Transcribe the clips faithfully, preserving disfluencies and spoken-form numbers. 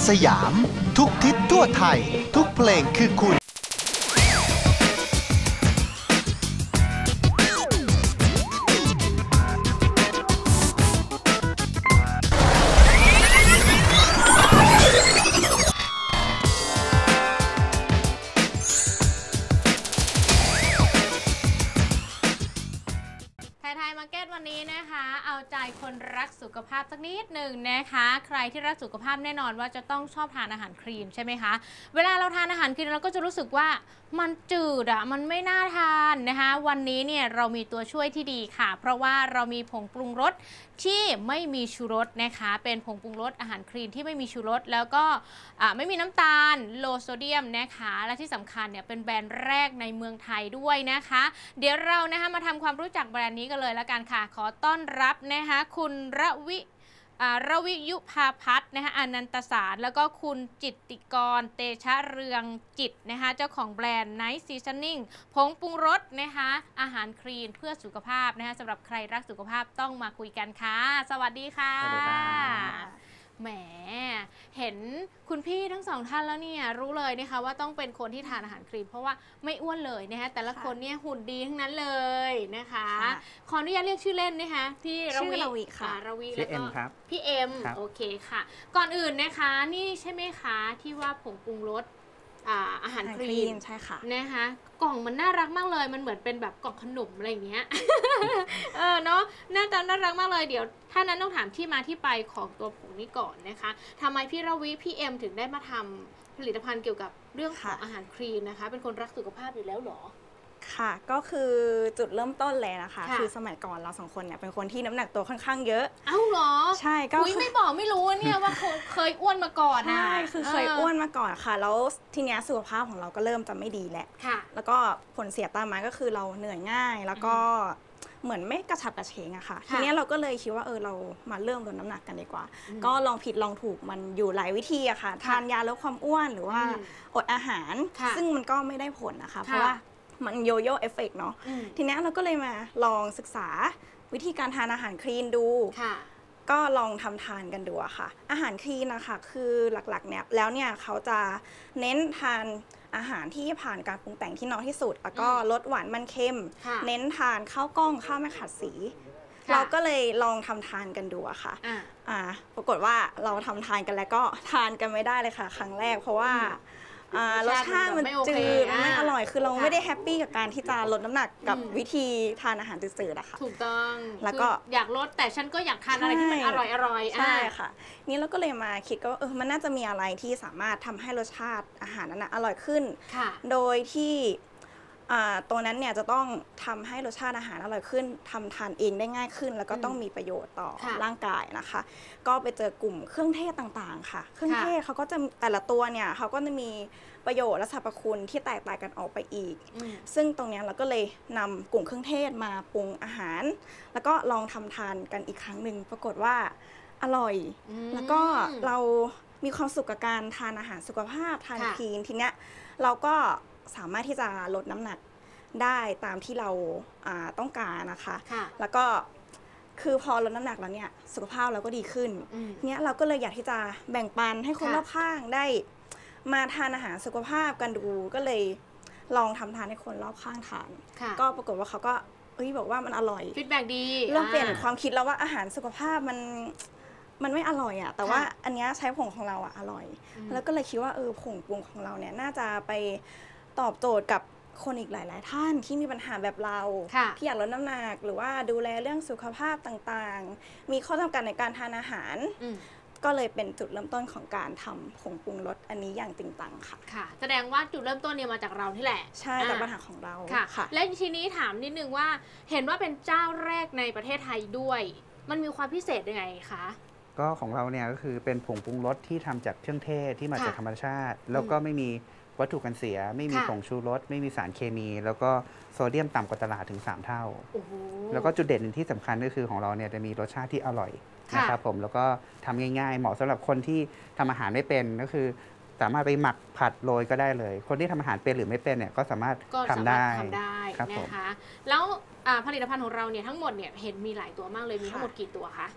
สยามทุกทิศทั่วไทยทุกเพลงคือคุณวันนี้นะคะเอาใจคนรักสุขภาพสักนิดหนึ่งนะคะใครที่รักสุขภาพแน่นอนว่าจะต้องชอบทานอาหารครีมใช่ไหมคะเวลาเราทานอาหารครีมเราก็จะรู้สึกว่ามันจืดอะมันไม่น่าทานนะคะวันนี้เนี่ยเรามีตัวช่วยที่ดีค่ะเพราะว่าเรามีผงปรุงรสที่ไม่มีชูรสนะคะเป็นผงปรุงรสอาหารครีมที่ไม่มีชูรสแล้วก็ไม่มีน้ำตาลโลโซเดียมนะคะและที่สำคัญเนี่ยเป็นแบรนด์แรกในเมืองไทยด้วยนะคะเดี๋ยวเรานะคะมาทำความรู้จักแบรนด์นี้กันเลยแล้วกันค่ะขอต้อนรับนะคะคุณระวิระวิยุภาพัฒน์นะคะอนันตสารแล้วก็คุณจิตติกรเตชะเรืองจิตนะคะเจ้าของแบรนด์ Night Seasoning ผงปรุงรสนะคะอาหารคลีนเพื่อสุขภาพนะคะสำหรับใครรักสุขภาพต้องมาคุยกันค่ะสวัสดีค่ะสวัสดีค่ะแหมเห็นคุณพี่ทั้งสองท่านแล้วเนี่ยรู้เลยนะคะว่าต้องเป็นคนที่ทานอาหารครีมเพราะว่าไม่อ้วนเลยนะคะแต่ละคนเนี่ยหุ่นดีทั้งนั้นเลยนะคะขออนุญาตเรียกชื่อเล่นนะคะพี่ชื่อระวิค่ะระวิแล้วก็พี่เอ็มโอเคค่ะก่อนอื่นนะคะนี่ใช่ไหมคะที่ว่าผงปรุงรสอาหารครีมใช่ค่ะนะคะกล่องมันน่ารักมากเลยมันเหมือนเป็นแบบกล่องขนมอะไรอย่างเงี้ยเออเนาะหน้าตาน่ารักมากเลยเดี๋ยวถ้านั้นต้องถามที่มาที่ไปของตัวผงนี้ก่อนนะคะทำไมพี่ระวิพี่เอ็มถึงได้มาทำผลิตภัณฑ์เกี่ยวกับเรื่องของอาหารครีมนะคะเป็นคนรักสุขภาพอยู่แล้วหรอค่ะก็คือจุดเริ่มต้นเลยนะคะคือสมัยก่อนเราสองคนเนี่ยเป็นคนที่น้ำหนักตัวค่อนข้างเยอะเอ้าเหรอใช่ก็ไม่บอกไม่รู้เนี่ยว่าเคยอ้วนมาก่อนนะใช่คือเคยอ้วนมาก่อนค่ะแล้วทีเนี้ยสุขภาพของเราก็เริ่มจะไม่ดีแหละแล้วก็ผลเสียตามมาก็คือเราเหนื่อยง่ายแล้วก็เหมือนไม่กระฉับกระเฉงอะค่ะทีนี้เราก็เลยคิดว่าเออเรามาเริ่มลดน้ำหนักกันดีกว่าก็ลองผิดลองถูกมันอยู่หลายวิธีอะค่ะทานยาลดความอ้วนหรือว่าอดอาหารซึ่งมันก็ไม่ได้ผลนะคะเพราะว่ามันโยโย่เอฟเฟกต์เนาะทีนี้เราก็เลยมาลองศึกษาวิธีการทานอาหารคลีนดูก็ลองทำทานกันดูอะค่ะอาหารคลีนนะคะคือหลักๆเนี่ยแล้วเนี่ยเขาจะเน้นทานอาหารที่ผ่านการปรุงแต่งที่น้อยที่สุดแล้วก็ลดหวานมันเค็มเน้นทานข้าวกล้องข้าวไม่ขัดสีเราก็เลยลองทำทานกันดูอะค่ะอ่าปรากฏว่าเราทำทานกันแล้วก็ทานกันไม่ได้เลยค่ะครั้งแรกเพราะว่ารสชาติมันจืดมันไม่อร่อยคือเราไม่ได้แฮปปี้กับการที่จะลดน้ำหนักกับวิธีทานอาหารจืดๆอะค่ะถูกต้องแล้วก็อยากลดแต่ฉันก็อยากทานอะไรที่มันอร่อยอร่อยใช่ค่ะนี่เราก็เลยมาคิดก็เออมันน่าจะมีอะไรที่สามารถทำให้รสชาติอาหารนั้นอร่อยขึ้นโดยที่ตัวนั้นเนี่ยจะต้องทำให้รสชาติอาหารอร่อยขึ้นทำทานเองได้ง่ายขึ้นแล้วก็ต้องมีประโยชน์ต่อร่างกายนะคะก็ไปเจอกลุ่มเครื่องเทศต่างๆค่ะเครื่องเทศเขาก็จะแต่ละตัวเนี่ยเขาก็จะมีประโยชน์และสรรพคุณที่แตกต่างกันออกไปอีกซึ่งตรงนี้เราก็เลยนำกลุ่มเครื่องเทศมาปรุงอาหารแล้วก็ลองทำทานกันอีกครั้งหนึ่งปรากฏว่าอร่อยแล้วก็เรามีความสุขกับการทานอาหารสุขภาพทานคลีนทีเนี้ยเราก็สามารถที่จะลดน้ำหนักได้ตามที่เราต้องการนะคะแล้วก็คือพอลดน้ำหนักแล้วเนี่ยสุขภาพเราก็ดีขึ้นเนี่ยเราก็เลยอยากที่จะแบ่งปันให้คนรอบข้างได้มาทานอาหารสุขภาพกันดูก็เลยลองทำทานให้คนรอบข้างทานก็ปรากฏว่าเขาก็เอ้ยบอกว่ามันอร่อยฟีดแบ็กดีเริ่มเปลี่ยนความคิดแล้วว่าอาหารสุขภาพมันมันไม่อร่อยอะแต่ว่าอันนี้ใช้ผงของเราอะอร่อยแล้วก็เลยคิดว่าเออผงปรุงของเราเนี่ยน่าจะไปตอบโจทย์กับคนอีกหลายๆท่านที่มีปัญหาแบบเราที่อยากลดน้ำหนักหรือว่าดูแลเรื่องสุขภาพต่างๆมีข้อจำกัดในการทานอาหารก็เลยเป็นจุดเริ่มต้นของการทำผงปรุงรสอันนี้อย่างจริงจังค่ะค่ะแสดงว่าจุดเริ่มต้นเนี่ยมาจากเราที่แหละใช่จากปัญหาของเราค่ะและทีนี้ถามนิดนึงว่าเห็นว่าเป็นเจ้าแรกในประเทศไทยด้วยมันมีความพิเศษยังไงคะก็ของเราเนี่ยก็คือเป็นผงปรุงรสที่ทำจากเครื่องเทศที่มาจากธรรมชาติแล้วก็ไม่มีวัตถุกันเสียไม่มีผงชูรสไม่มีสารเคมีแล้วก็โซเดียมต่ำกว่าตลาดถึงสามเท่าแล้วก็จุดเด่นหนึ่งที่สำคัญก็คือของเราเนี่ยจะมีรสชาติที่อร่อยนะครับผมแล้วก็ทำง่ายๆเหมาะสำหรับคนที่ทำอาหารไม่เป็นก็คือสามารถไปหมักผัดโรยก็ได้เลยคนที่ทำอาหารเป็นหรือไม่เป็นเนี่ยก็สามารถทำได้นะคะแล้วผลิตภัณฑ์ของเราเนี่ยทั้งหมดเนี่ยเห็นมีหลายตัวมากเลยมีทั้งหมดกี่ตัวคะ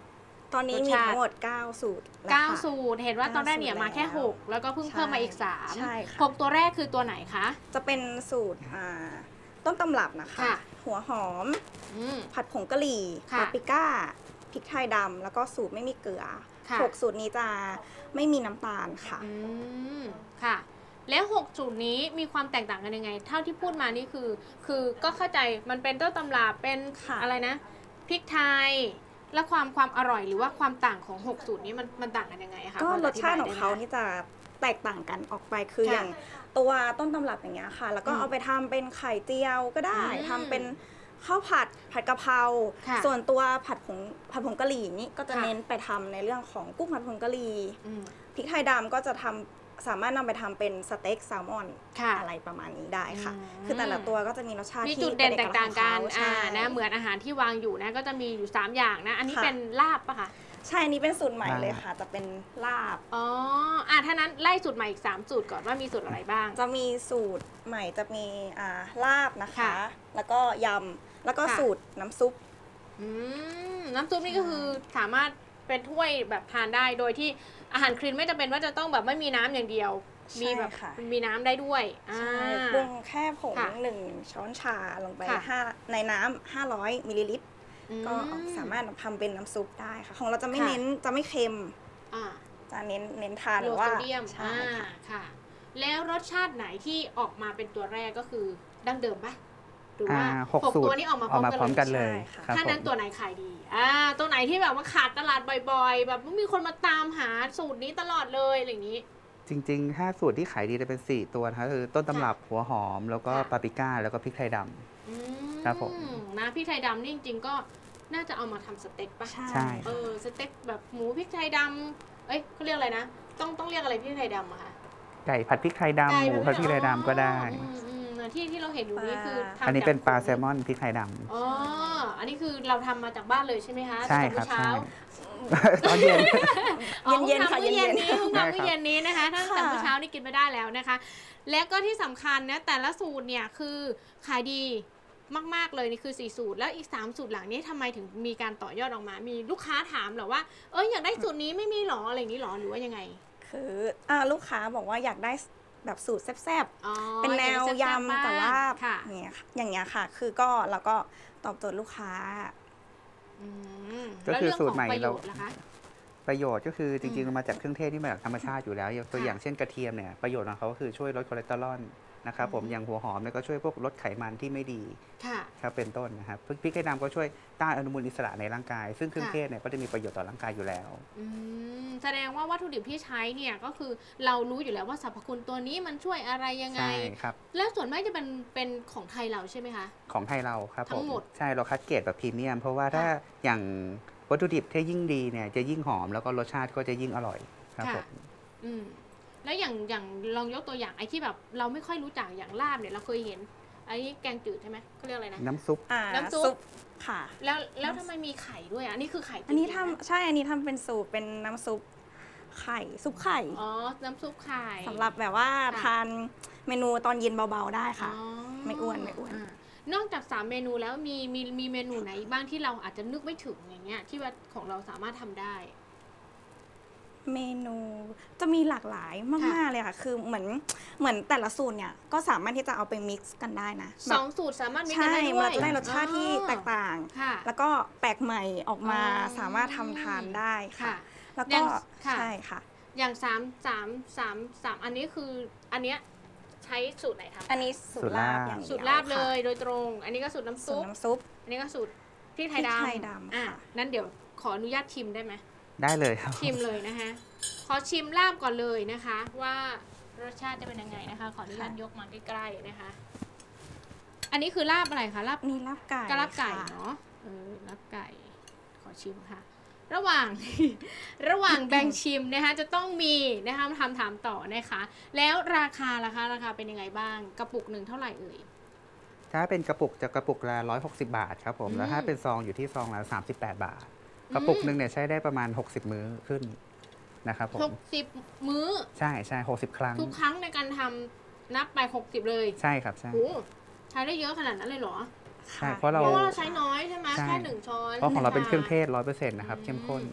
ตอนนี้รสมีชาติทั้งหมด เก้า สูตรแล้วเก้าค่ะสูตรเห็นว่าตอนแรกเนี่ยมาแค่เก้าหสูกตรแล้วก็เพิ่งใช่เพิ่มมาอีกสามใช่ค่ะหกตัวแรกคือตัวไหนคะจะเป็นสูตรอ่าต้นตำรับนะคะค่ะหัวหอมอืมผัดผงกะหรี่ค่ะปาปริก้าพริกไทยดำแล้วก็สูตรไม่มีเกลือค่ะหกสูตรนี้จะไม่มีน้ำตาลค่ะอืมค่ะ แล้วหกสูตรนี้มีความแตกต่างกันยังไง เท่าที่พูดมานี่คือ คือก็เข้าใจมันเป็นต้นตำรับเป็นค่ะอะไรนะพริกไทย และความความอร่อยหรือว่าความต่างของหกสูตรนี้มันมันต่างกันยังไงคะก็พอรจะสชาติธิบยของเขาได้ไหมนี่จะแตกต่างกันออกไปคือค่ะอย่างตัวต้นตำรับอย่างเงี้ยค่ะ แล้วก็อืมเอาไปทำเป็นไข่เจียวก็ได้อืมทำเป็นข้าวผัดผัดกะเพราค่ะส่วนตัวผัดผงผัดผงกะหรี่นี่ก็จะค่ะเน้นไปทำในเรื่องของกุ้งผัดผงกะหรี่อืมพริกไทยดำก็จะทำสามารถนำไปทำเป็นสเต็กแซลมอนค่ะอะไรประมาณนี้ได้ค่ะอืมคือแต่ละตัวก็จะมีรสชาติมีที่จุดเด่นแตป็กอกต่างกันลัษณ์ของอ่าเขานะ เหมือนอาหารที่วางอยู่นะ ก็จะมีอยู่สามอย่างนะ อันนี้ค่ะเป็นลาบปะคะใช่ อันนี้เป็นสูตรใหม่ลาบเลยค่ะ จะเป็นลาบอ๋อ อ่ะถ้านั้นไล่สูตรใหม่อีกสามสูตรก่อนว่ามีสูตรอะไรบ้างจะมีสูตรใหม่จะมีอ่าลาบนะคะค่ะแล้วก็ยำ แล้วก็ค่ะสูตรน้ำซุปอืมน้ำซุปนี่ก็คือสามารถเป็นถ้วยแบบทานได้โดยที่อาหารคลีนไม่จำเป็นว่าจะต้องแบบไม่มีน้ำอย่างเดียวใช่มีแบบค่ะมีน้ำได้ด้วยอ่าใช่ปรุงแค่ผงค่ะหนึ่งช้อนชาลงไปค่ะห้าในน้ำห้าร้อยมิลลิลิตรอืมก็สามารถทำเป็นน้ำซุปได้ค่ะ ของเราจะไม่ค่ะเน้นจะไม่เค็มอ่าจะเน้นเน้นทานโลหรือโซว่าเดียมใช่อ่าค่ะค่ะ แล้วรสชาติไหนที่ออกมาเป็นตัวแรกก็คือดั้งเดิมปะหรือว่าอ่าหกหกสูตตัวรนี้ออกมาพอร้ออก มมากันพร้อมกันเลเลย ยใช่ครับถ้าผนั้นมตัวไหนขายดี อ่า ตัวไหนที่แบบว่าขาดตลาดบ่อยๆ แบบมีคนมาตามหาสูตรนี้ตลอดเลยอะไรอย่างนี้จริงๆ ถ้าสูตรที่ขายดีจะเป็น สี่ ตัวนะคะคือต้นตำรับหัวหอม แล้วก็ค่ะปาปริก้า แล้วก็พริกไทยดำอืมครับผมนะพี่ไทยดำนี่จริงๆก็น่าจะเอามาทำสเต็กปะใช่ใช่เออสเต็กแบบหมูพริกไทยดำเอ้ยเขาเรียกอะไรนะ ต้องต้องเรียกอะไรพี่ไทยดำอะคะไก่ผัดพริกไทยดำหมูผัดพริกไทยดำก็ได้อืมอืมที่ที่เราเห็นอยู่นี่คือทำอันนี้เป็นปลาจกแซลมอนพริกไทยดอ๋ออันนี้คือเราทำมาจากบ้านเลยใช่ไหมคะำใช่ครับตั้งแต่ใช่เช้าตอนเย็นอ๋อเย็นๆพิ่งทำค่ะมื้อเย็นเย็นๆนี้เพิ่งได้ทำครับมื้อเย็นนี้นะคะถ้าแต่ค่ะเมื่อเช้านี่กินไม่ได้แล้วนะคะ และก็ที่สำคัญนะแต่ละสูตรเนี่ยคือขายดีมากๆเลยนี่คือสี่สูตรแล้วอีกสามสูตรหลังนี้ทำไมถึงมีการต่อยอดออกมา มีลูกค้าถามเหรอว่าเอออยากได้สูตรนี้ไม่มีหรออะไรอย่างนี้หรอหรือว่ายังไงคืออ่าลูกค้าบอกว่าอยากได้แบบสูตรแซ่บอ๋อๆ เป็นแนวอยากได้แซ่บๆยำกับลาบค่ะอย่างเงี้ยค่ะอย่างเงี้ยค่ะ คือก็เราก็ตอบโจทย์ลูกค้าอืมก็แล้วคือเรื่องสูขตอรง ใหม่ประโยเราชน์ล่ะคะประโยชน์ก็คือจริงอืมๆมันมาจากเครื่องเทศที่มาจากธรรมชาติอยู่แล้วอย่างตัวค่ะอย่างเช่นกระเทียมเนี่ยประโยชน์ของเขาก็คือช่วยลดคอเลสเตอรอลนะครับผมอืมอย่างหัวหอมเนี่ยก็ช่วยพวกลดไขมันที่ไม่ดีค่ะครับเป็นต้นนะครับพริกไทยดำก็ช่วยต้านอนุมูลอิสระในร่างกาย ซึ่งเครื่องค่ะเทศเนี่ยก็จะมีประโยชน์ต่อร่างกายอยู่แล้วอืมแสดงว่าวัตถุดิบที่ใช้เนี่ยก็คือเรารู้อยู่แล้วว่าสรรพคุณตัวนี้มันช่วยอะไรยังไงใช่ครับแล้วส่วนมากจะเป็นเป็นของไทยเราใช่ไหมคะของไทยเราครับทั้ผงมหมดใช่เราคัดเกรดแบบพรีเมียมเพราะว่าถ้าค่ะอย่างวัตถุดิบที่ยิ่งดีเนี่ยจะยิ่งหอมแล้วก็รสชาติก็จะยิ่งอร่อยครับค่ะผมอืมแล้วอย่างอย่างลองยกตัวอย่างไอ้ที่แบบเราไม่ค่อยรู้จักอย่างลาบเนี่ยเราเคยเห็นไอ้แกงจืดใช่ไหมเขาเรียกอะไรนะน้ำซุปอ่าน้ำซุปค่ะแล้วแล้วทำไมมีไข่ด้วยอ่ะอันนี้คือไข่จริงๆอันนี้ทำไหมใช่ อันนี้ทำเป็นสูตรเป็นน้ำซุปไข่ซุปไข่อ๋อน้ำซุปไข่สำหรับแบบว่าค่ะทานเมนูตอนเย็นเบาๆได้ค่ะอ๋อไม่อ้วนไม่อ้วนะนอกจากสามเมนูแล้วมีมีมีเมนูไหนอีกบ้างที่เราอาจจะนึกไม่ถึงอย่างเงี้ยที่ว่าของเราสามารถทำได้เมนูจะมีหลากหลายมากๆเลยค่ะ คือเหมือนเหมือนแต่ละสูตรเนี่ยก็สามารถที่จะเอาไปมิกซ์กันได้นะสองสูตรสามารถมีกันใช่ได้ด้วยมันจะได้รสชาติที่แตกต่างค่ะแล้วก็แปลกใหม่ออกมาอ๋อสามารถทำทานได้ค่ะค่ะแล้วอย่าก็งค่ะใช่ค่ะอย่างสามสามสามสามอันนี้คืออันเนี้ยใช้สูตรไหนทำอันนี้สูตรลาบอย่างเดียวสูตรลาบเลค่ะยโดยตรง อันนี้ก็สูตรน้ำสูซุตปรน้ำซุปอันนี้ก็สูตรพริกไทยพริกไทยดำดำอ่ะค่ะนั้นเดี๋ยวขออนุญาตชิมได้ไหมได้เลยครับชิมเลยนะคะขอชิมลาบก่อนเลยนะคะ ว่ารสชาติจะเป็นยังไงนะคะ ขออนุญาตยกมาใกล้ๆนะคะ อันนี้คือลาบอะไรคะลาบนี่ลาบไก่ก็ลาบไก่ค่ะเนาะเออลาบไก่ ขอชิมค่ะ ระหว่าง ระหว่างแบ่งชิมนะคะจะต้องมีนะคะมาทำถามต่อนะคะ แล้วราคาล่ะคะราคาเป็นยังไงบ้าง กระปุกหนึ่งเท่าไหร่เอ่ยถ้าเป็นกระปุกจะกระปุกละร้อยหกสิบบาทครับผมอืมแล้วถ้าเป็นซองอยู่ที่ซองละสามสิบแปดบาท กระปุกหนึ่งเนี่ยใช้ได้ประมาณหกสิบมื้อขึ้นนะครับผมหกสิบมื้อใช่ใช่หกสิบครั้งทุกครั้งในการทำนับไปหกสิบเลยใช่ครับใช่โอ้ใช้ได้เยอะขนาดนั้นเลยเหรอใช่เพราะเราเพราะว่าเราใช้น้อยใช่ไหมใช่แค่หนึ่งช้อนเพราะของเราเป็นเครื่องเทศร้อยเปอร์เซ็นต์นะครับเข้มข้น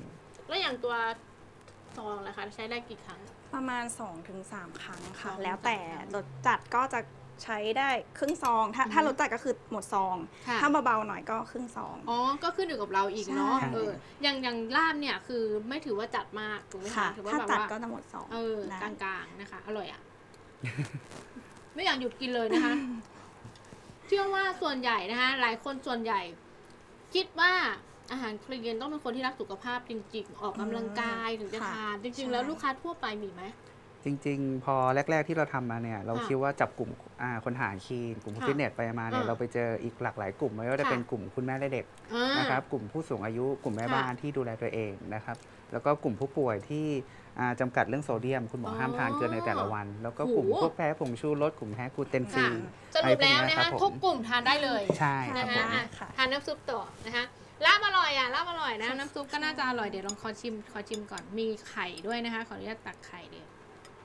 แล้วอย่างตัวซองล่ะคะใช้ได้กี่ครั้งประมาณ สองถึงสาม ครั้งค่ะสองถึงสามแล้วแต่ครั้งรสจัดก็จะใช้ได้ครึ่งซอง ถ้าอือฮึถ้ารสจัดก็คือหมดซองค่ะถ้าเบาๆหน่อยก็ครึ่งซองอ๋อ ก็ขึ้นอยู่กับเราอีกเนาะใช่เอออย่างอย่างลาบเนี่ยคือไม่ถือว่าจัดมากถูกไหมค่ะคะถือว่าถ้าแบบจัดว่าก็จะหมดซองเออได้กลางๆนะคะ อร่อยอ่ะ ไม่อยากหยุดกินเลยนะคะ เชื่อว่าส่วนใหญ่นะคะ หลายคนส่วนใหญ่ คิดว่าอาหารคลีนต้องเป็นคนที่รักสุขภาพจริง ๆ ออกกำลังกายถึงจะค่ะทาน จริงใช่ๆ แล้วลูกค้าทั่วไปมีไหมจริงๆ พอแรก ๆ ที่เราทำมาเนี่ยเราค่ะคิดว่าจับกลุ่มอ่าคนหารคีนกลุ่มค่ะฟิตเนสไปมาเนี่ยอ่าเราไปเจออีกหลากหลายกลุ่มไม่ว่าจะค่ะเป็นกลุ่มคุณแม่และเด็กอ่านะครับกลุ่มผู้สูงอายุกลุ่มแม่ค่ะบ้านที่ดูแลตัวเองนะครับแล้วก็กลุ่มผู้ป่วยที่อ่าจำกัดเรื่องโซเดียม คุณหมอออห้ามทานเกินในแต่ละวัน แล้วก็กลุ่มโหพวกแพ้ผงชูรสกลุ่มแพ้กลูเตนฟรีค่ะสรุปแล้วอะไรพวกเนี้ยนะครัคะบผมทุกกลุ่มทานได้เลยใช่คนะรับผคะมอ่ะค่ะทานน้ำซุปต่อนะคะลาบอร่อยอ่ะลาบอร่อยนะน้ำซุปก็น่าจะอร่อยเดี๋ยวลองขอชิมขอชิมก่อนมีไข่ด้วยนะคะ ขออนุญาตตักไข่เดียว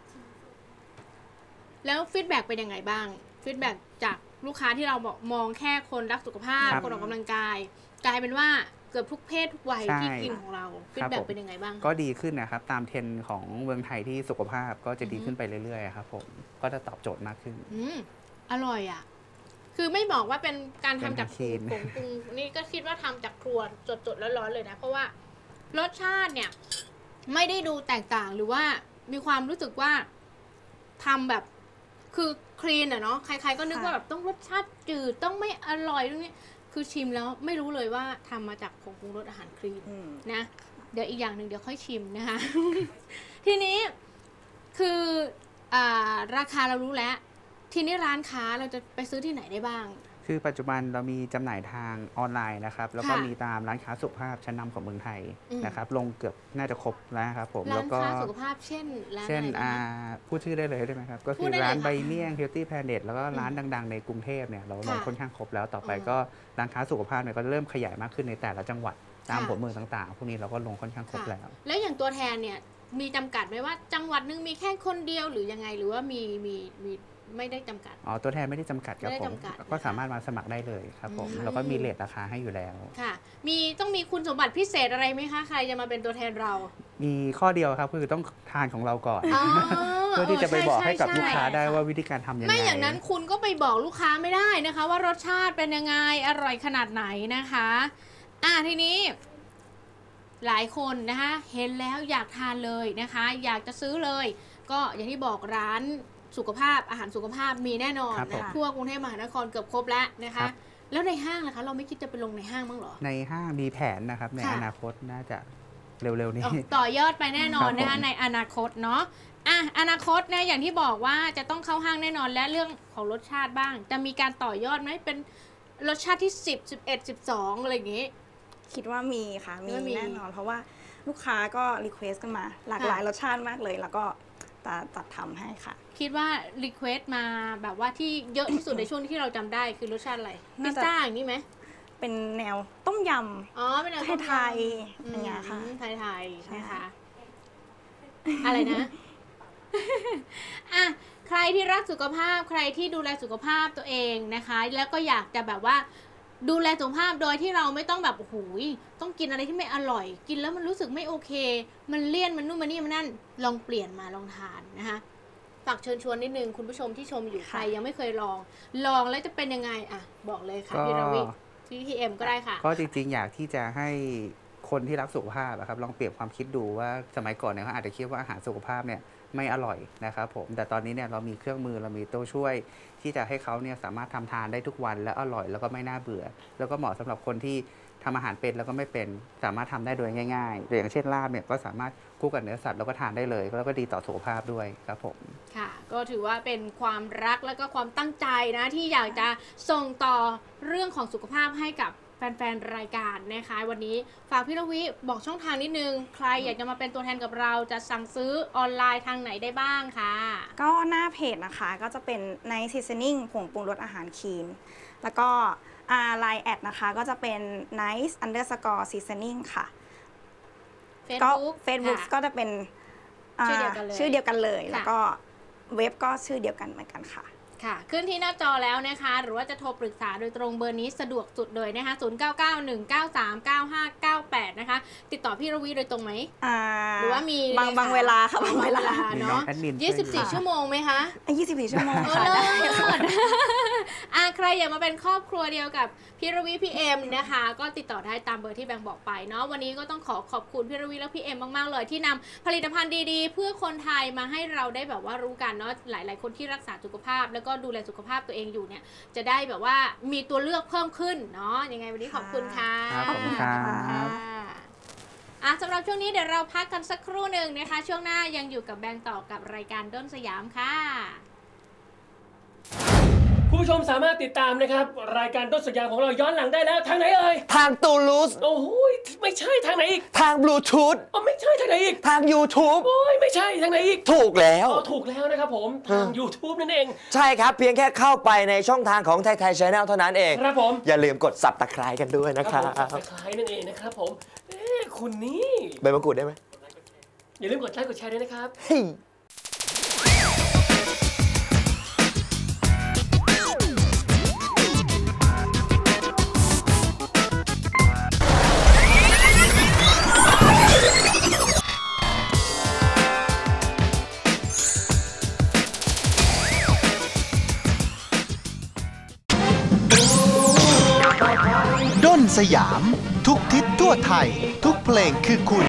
แล้วฟีดแบ็กเป็นยังไงบ้างฟีดแบ็กจากลูกค้าที่เราบอกมองแค่คนรักสุขภาพครับคนออกกำลังกาย กลายเป็นว่าเกือบทุกเพศทุกวัยใช่ที่กินของเราฟีดแบ็กเป็นยังไงบ้างก็ดีขึ้นนะครับตามเทรนด์ของเมืองไทยที่สุขภาพก็จะดีขึ้นไปเรื่อยๆครับผมก็จะตอบโจทย์มากขึ้นอืมอร่อยอ่ะ คือไม่บอกว่าเป็นการทำจากเป็นผงมะชีนปรุงนี่ก็คิดว่าทำจากครัวสดๆร้อนๆเลยนะ เพราะว่ารสชาติเนี่ย ไม่ได้ดูแตกต่างหรือว่ามีความรู้สึกว่าทำแบบคือคลีนอะเนาะใครๆก็นึกค่ะว่าแบบต้องรสชาติจืดต้องไม่อร่อยตรงนี้คือชิมแล้วไม่รู้เลยว่าทำมาจากผงปรุงรสอาหารคลีนอืมนะเดี๋ยวอีกอย่างหนึ่งเดี๋ยวค่อยชิมนะคะ ทีนี้คืออาราคาเรารู้แล้ว ทีนี้ร้านค้าเราจะไปซื้อที่ไหนได้บ้างคือปัจจุบันเรามีจำหน่ายทางออนไลน์นะครับแล้วก็ค่ะมีตามร้านค้าสุขภาพชั้นนำของเมืองไทยอืมนะครับลงเกือบน่าจะครบแล้วนะครับผมร้าแล้วนก็ค้าสุขภาพเช่นร้านเช่นอะไรอ่าบ้างคะพูดชื่อได้เลยได้ไหมครับ ก็พูคืดอได้เลยร้านค่ะใบเมี่ยง Healthy Planet แล้วก็ร้านดัง ๆ ในกรุงเทพเนี่ยเราลงค่ะค่อนข้างครบแล้วต่อไปอืมก็ร้านค้าสุขภาพเนี่ยก็เริ่มขยายมากขึ้นในแต่ละจังหวัดตามค่ะหัวเมืองต่างๆ พวกนี้เราก็ลงค่อนข้างครบค่ะแล้วแล้วอย่างตัวแทนเนี่ยมีจำกัดไหมว่าจังหวัดหนึงมีแค่คนเดียวหรือยังไงหรือว่ามีมีมีไม่ได้จำกัดอ๋อตัวแทนไม่ได้จำกัดครับไม่ได้ผมจำกัดก็สามารถมาสมัครได้เลยครับผมอืมแล้วก็มีเรทราคาให้อยู่แล้วค่ะ มีต้องมีคุณสมบัติพิเศษอะไรไหมคะใครจะมาเป็นตัวแทนเรามีข้อเดียวครับคือต้องทานของเราก่อนอ๋อเพื่อที่จะไปบอกให้กับช่ลูกค้าใช่ได้ว่าวิธีการทำยังไงไม่อย่างนั้นคุณก็ไปบอกลูกค้าไม่ได้นะคะ ว่ารสชาติเป็นยังไงอร่อยขนาดไหนนะคะอ่ะทีนี้ หลายคนนะคะเห็นแล้วอยากทานเลยนะคะ อยากจะซื้อเลย ก็อย่างที่บอกร้านสุขภาพอาหารสุขภาพมีแน่นอนครับผมนะทั่วกรุงเทพมหานครเกือบครบแล้วนะครัคะบแล้วในห้างล่ะคะ เราไม่คิดจะไปลงในห้างบ้างเหรอในห้างมีแผนนะครับในค่ะอนาคตน่าจะเร็วๆนี้อ๋อต่อยอดไปแน่นอนครับนะคะผมในอนาคตเนาะอ่ะอนาคตเนี่ยอย่างที่บอกว่าจะต้องเข้าห้างแน่นอนและเรื่องของรสชาติบ้าง จะมีการต่อยอดไหมเป็นรสชาติที่สิบ สิบเอ็ด สิบสองอะไรอย่างงี้คิดว่ามีค่ะ มีว่ามีแน่นอน เพราะว่าลูกค้าก็รีเควสกันมา หลากหลายค่ะรสชาติมากเลย แล้วก็จะจัดทำให้ค่ะคิดว่ารีเควสมาแบบว่าที่เยอะที่สุด ในช่วงที่เราจำได้คือรสชาติอะไรพิน่าซจะซ่าอย่างนี้ไหมเป็นแนวต้มยอ๋อเป็นแนวต้มยำไทยๆอย่างเงี้ยค่ะอืมไทยๆใช่นะคะ อะไรนะ อ่ะใครที่รักสุขภาพใครที่ดูแลสุขภาพตัวเองนะคะ แล้วก็อยากจะแบบว่า ดูแลสุขภาพโดยที่เราไม่ต้องแบบโอ้โหต้องกินอะไรที่ไม่อร่อย กินแล้วมันรู้สึกไม่โอเค มันเลี่ยนมันนู่นมันนี่มันนั่นลองเปลี่ยนมาลองทานนะคะฝากเชิญชวนนิดนึงคุณผู้ชมที่ชมอยู่ใครยังไม่เคยลอง ลองแล้วจะเป็นยังไงอ่ะบอกเลยค่ะก็พี่รวิที่ทีเอ็มก็ได้ค่ะก็จริงๆ อยากที่จะให้คนที่รักสุขภาพอะครับลองเปรียบความคิดดูว่าสมัยก่อนเนี่ยเขาอาจจะคิดว่าอาหารสุขภาพเนี่ยไม่อร่อยนะครับผมแต่ตอนนี้เนี่ยเรามีเครื่องมือเรามีตัวช่วย ที่จะให้เขาเนี่ยสามารถทำทานได้ทุกวันและอร่อยแล้วก็ไม่น่าเบื่อ แล้วก็เหมาะสำหรับคนที่ทำอาหารเป็นแล้วก็ไม่เป็นสามารถทำได้โดยง่ายๆโดยอย่างเช่นลาบเนี่ยก็สามารถคลุกกับเนื้อสัตว์แล้วก็ทานได้เลยแล้วก็ดีต่อสุขภาพด้วยครับผมค่ะ ก็ถือว่าเป็นความรักแล้วก็ความตั้งใจนะที่อยากจะส่งต่อเรื่องของสุขภาพให้กับแฟนๆ รายการนะคะ วันนี้ฝากพี่รวิบอกช่องทางนิดนึง ใครอยากจะมาเป็นตัวแทนกับเราจะสั่งซื้อออนไลน์ทางไหนได้บ้างคะก็หน้าเพจนะคะ ก็จะเป็น Nice Seasoning ผงปรุงรสอาหารคลีน แล้วก็ไลน์แอดนะคะ ก็จะเป็น nice underscore seasoning ค่ะ ก็ Facebook Facebook ค่ะก็จะเป็นอ่าชื่อเดียวกันเลยชื่อเดียวกันเลยค่ะแล้วก็เว็บก็ชื่อเดียวกันเหมือนกันค่ะค่ะขึ้นที่หน้าจอแล้วนะคะหรือว่าจะโทรปรึกษาโดยตรงเบอร์นี้สะดวกสุดเลยนะคะศูนย์ เก้า เก้า หนึ่ง เก้า สาม เก้า ห้า เก้า แปดนะคะติดต่อพี่ระวีโดยตรงไหมอ่าหรือว่ามีบางบางเวลาค่ะบางเวลามีน้อเนาะงแอดมินช่วยยี่สิบสี่ดูชั่วโมงไหมคะยี่สิบสี่ชั่วโมงเออค่ะเลิได้ศ อ่ะใครอยากมาเป็นครอบครัวเดียวกับพี่ระวีพี่เอ็มนะคะก็ติดต่อได้ตามเบอร์ที่แบงค์บอกไปเนาะวันนี้ก็ต้องขอขอบคุณพี่ระวีและพี่เอ็มมากๆเลยที่นำผลิตภัณฑ์ดีๆ เพื่อคนไทยมาให้เราได้แบบว่ารู้กันเนาะหลายๆคนที่รักษาสุขภาพ แล้วก็ดูแลสุขภาพตัวเองอยู่เนี่ยจะได้แบบว่ามีตัวเลือกเพิ่มขึ้นเนาะยังไงวันนี้ขอบคุณค่ะครับขอบคุณครับค่ะอ่ะสำหรับช่วงนี้เดี๋ยวเราพักกันสักครู่หนึ่งนะคะ ช่วงหน้ายังอยู่กับแบงค์ต่อกับรายการด้นสยามค่ะผู้ชมสามารถติดตามนะครับรายการต้นสัญญาของเราย้อนหลังได้แล้วทางไหนเอ่ยทางตูลูสโอ้โหไม่ใช่ทางไหนอีกทางบลูทูธอ๋อไม่ใช่ทางไหนอีกทาง YouTube โอ้ยไม่ใช่ทางไหนอีกถูกแล้วอ๋อถูกแล้วนะครับผมทาง YouTube นั่นเองใช่ครับ เพียงแค่เข้าไปในช่องทางของไทยไทยชาแนลเท่านั้นเองครับผมอย่าลืมกดสับตะไคร้กันด้วยนะคครัรับบ ผมคล้ายๆนั่นเองนะครับผมเอ๊ะคุณนี่ใบมะกรูดได้ไหมอย่าลืมกดไลค์กดแชร์ด้วยนะครับเฮ้ยด้นสยาม ทุกทิศทั่วไทย ทุกเพลงคือคุณ